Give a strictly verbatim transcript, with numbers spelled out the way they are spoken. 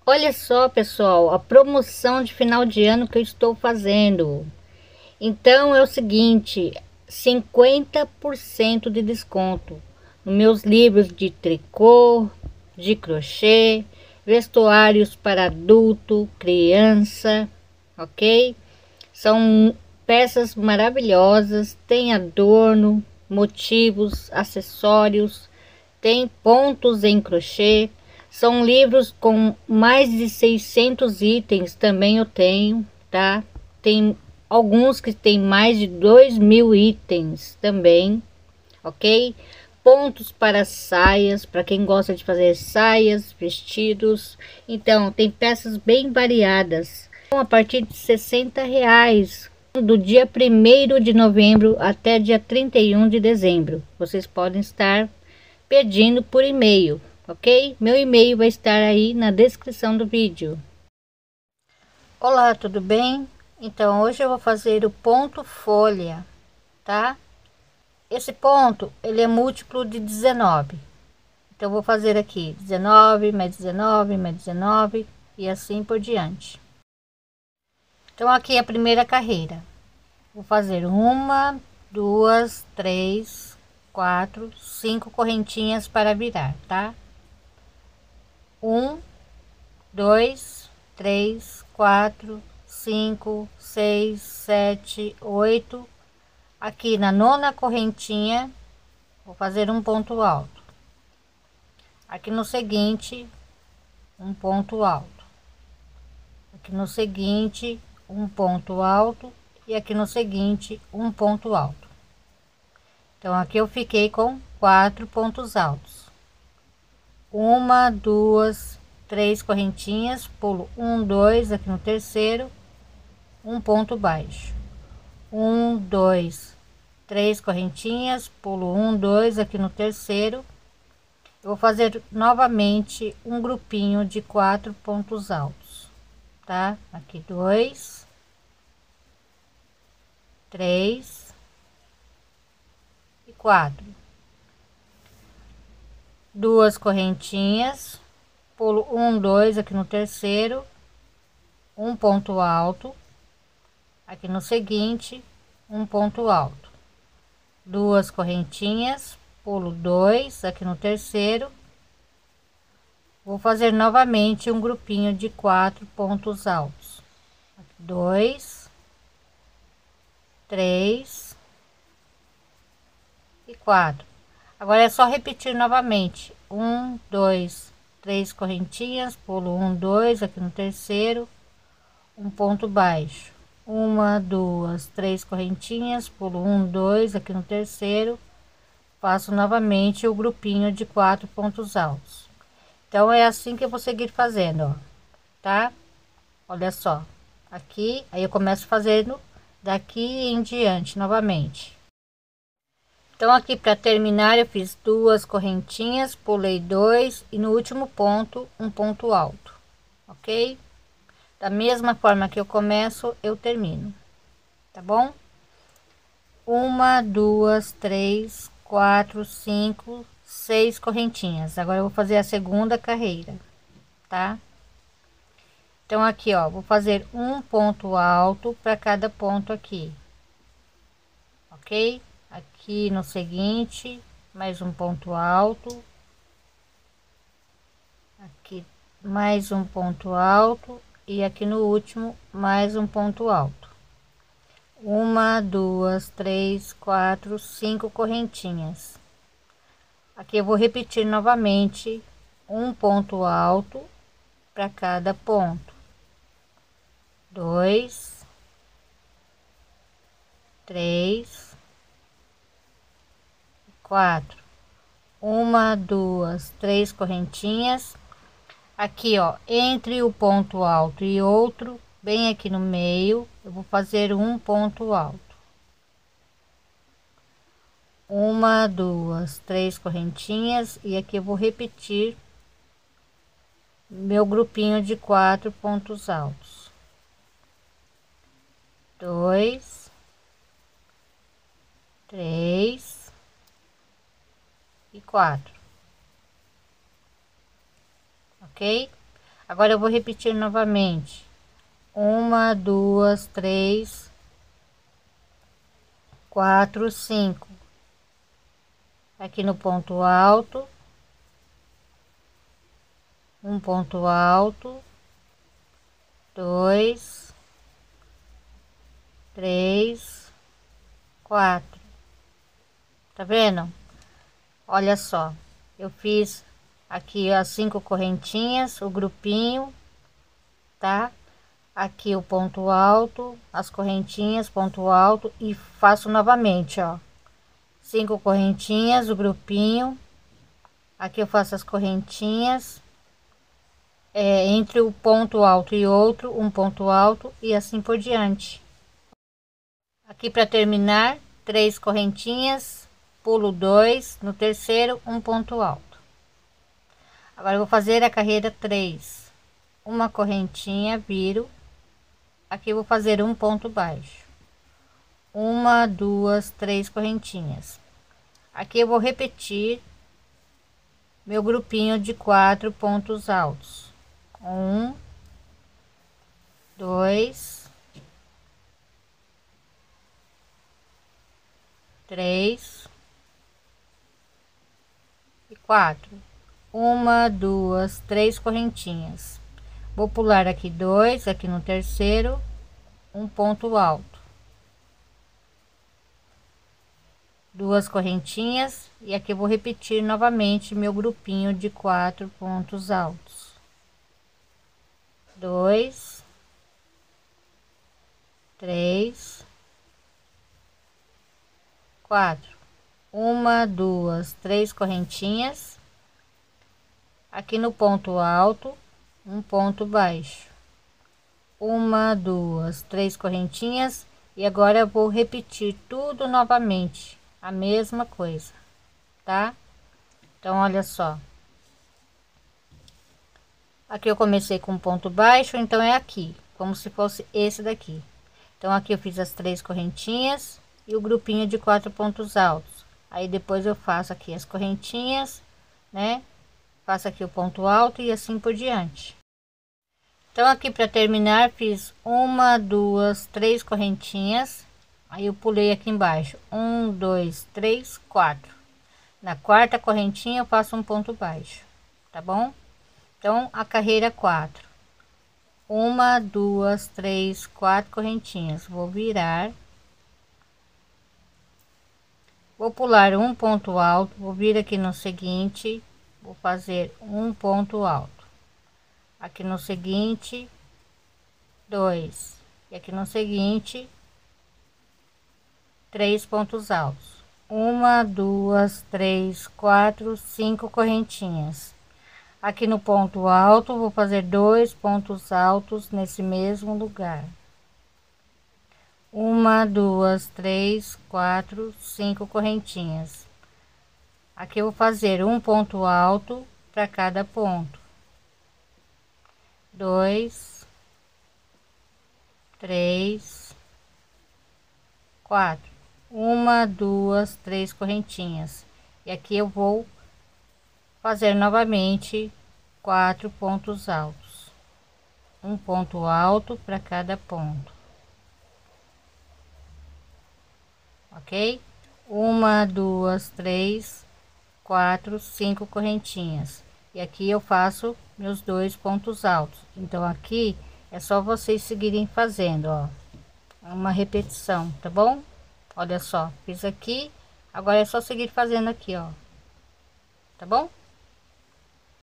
Olha só, pessoal, a promoção de final de ano que eu estou fazendo. Então é o seguinte, cinquenta por cento de desconto nos meus livros de tricô, de crochê, vestuários para adulto, criança, ok? São peças maravilhosas, tem adorno, motivos, acessórios, tem pontos em crochê. São livros com mais de seiscentos itens, também eu tenho, tá? Tem alguns que tem mais de dois mil itens também, ok? Pontos para saias, para quem gosta de fazer saias, vestidos. Então, tem peças bem variadas. Então, a partir de sessenta reais, do dia primeiro de novembro até dia trinta e um de dezembro. Vocês podem estar pedindo por e-mail, ok? Meu e-mail vai estar aí na descrição do vídeo. Olá, tudo bem? Então, hoje eu vou fazer o ponto folha, tá? Esse ponto, ele é múltiplo de dezenove. Então, eu vou fazer aqui dezenove, mais dezenove, mais dezenove e assim por diante. Então, aqui é a primeira carreira. Vou fazer uma, duas, três, quatro, cinco correntinhas para virar, tá? Um, dois, três, quatro, cinco, seis, sete, oito. Aqui na nona correntinha, vou fazer um ponto alto. Aqui no seguinte, um ponto alto. Aqui no seguinte, um ponto alto. E aqui no seguinte, um ponto alto. Então, aqui eu fiquei com quatro pontos altos. Uma, duas, três correntinhas, pulo um, dois, aqui no terceiro, um ponto baixo. Um, dois, três correntinhas, pulo um, dois, aqui no terceiro. Eu vou fazer novamente um grupinho de quatro pontos altos, tá? Aqui dois, três e quatro. Duas correntinhas, pulo um, dois, aqui no terceiro, um ponto alto. Aqui no seguinte, um ponto alto. Duas correntinhas, pulo dois, aqui no terceiro. Vou fazer novamente um grupinho de quatro pontos altos. Dois, três e quatro. Agora é só repetir novamente. Um, dois, três correntinhas, pulo um, dois, aqui no terceiro, um ponto baixo. Uma, duas, três correntinhas, pulo um, dois, aqui no terceiro, faço novamente o grupinho de quatro pontos altos. Então é assim que eu vou seguir fazendo, ó, tá? Olha só, aqui, aí eu começo fazendo daqui em diante novamente. Então, aqui para terminar, eu fiz duas correntinhas, pulei dois e no último ponto um ponto alto, ok? Da mesma forma que eu começo, eu termino, tá bom? Uma, duas, três, quatro, cinco, seis correntinhas. Agora eu vou fazer a segunda carreira, tá? Então, aqui, ó, vou fazer um ponto alto para cada ponto aqui, ok? Aqui no seguinte, mais um ponto alto. Aqui mais um ponto alto e aqui no último mais um ponto alto. Uma, duas, três, quatro, cinco correntinhas. Aqui eu vou repetir novamente um ponto alto para cada ponto. Dois, três, quatro. Uma, duas, três correntinhas. Aqui, ó, entre o ponto alto e outro, bem aqui no meio, eu vou fazer um ponto alto. Uma, duas, três correntinhas e aqui eu vou repetir meu grupinho de quatro pontos altos. Dois, três e quatro. Ok? Agora eu vou repetir novamente. Uma, duas, três, quatro, cinco. Aqui no ponto alto, um ponto alto, dois, três, quatro. Tá vendo? Olha só, eu fiz aqui as cinco correntinhas, o grupinho, tá? Aqui o ponto alto, as correntinhas, ponto alto, e faço novamente, ó, cinco correntinhas, o grupinho. Aqui eu faço as correntinhas, é, entre o ponto alto e outro, um ponto alto, e assim por diante. Aqui para terminar, três correntinhas, pulo dois, no terceiro um ponto alto. Agora eu vou fazer a carreira três, uma correntinha, viro. Aqui eu vou fazer um ponto baixo, uma, duas, três correntinhas. Aqui eu vou repetir meu grupinho de quatro pontos altos. Um, dois, três e quatro. Uma, duas, três correntinhas. Vou pular aqui dois, aqui no terceiro, um ponto alto, duas correntinhas, e aqui eu vou repetir novamente meu grupinho de quatro pontos altos. Dois, três, quatro. Uma, duas, três correntinhas. Aqui no ponto alto, um ponto baixo, uma, duas, três correntinhas. E agora eu vou repetir tudo novamente, a mesma coisa, tá? Então olha só, aqui eu comecei com um ponto baixo, então é aqui, como se fosse esse daqui. Então aqui eu fiz as três correntinhas e o grupinho de quatro pontos altos. Aí depois eu faço aqui as correntinhas, né? Faço aqui o ponto alto e assim por diante. Então aqui para terminar, fiz uma, duas, três correntinhas. Aí eu pulei aqui embaixo, um, dois, três, quatro. Na quarta correntinha eu faço um ponto baixo, tá bom? Então a carreira quatro, uma, duas, três, quatro correntinhas. Vou virar, vou pular um ponto alto, vou vir aqui no seguinte, vou fazer um ponto alto. Aqui no seguinte, dois, e aqui no seguinte, três pontos altos. Uma, duas, três, quatro, cinco correntinhas. Aqui no ponto alto vou fazer dois pontos altos nesse mesmo lugar. Uma, duas, três, quatro, cinco correntinhas. Aqui eu vou fazer um ponto alto para cada ponto. Dois, três, quatro. Uma, duas, três correntinhas. E aqui eu vou fazer novamente quatro pontos altos, um ponto alto para cada ponto, ok? Uma, duas, três, quatro, cinco correntinhas. E aqui eu faço meus dois pontos altos. Então aqui é só vocês seguirem fazendo, ó, uma repetição, tá bom? Olha só, fiz aqui, agora é só seguir fazendo aqui, ó, tá bom?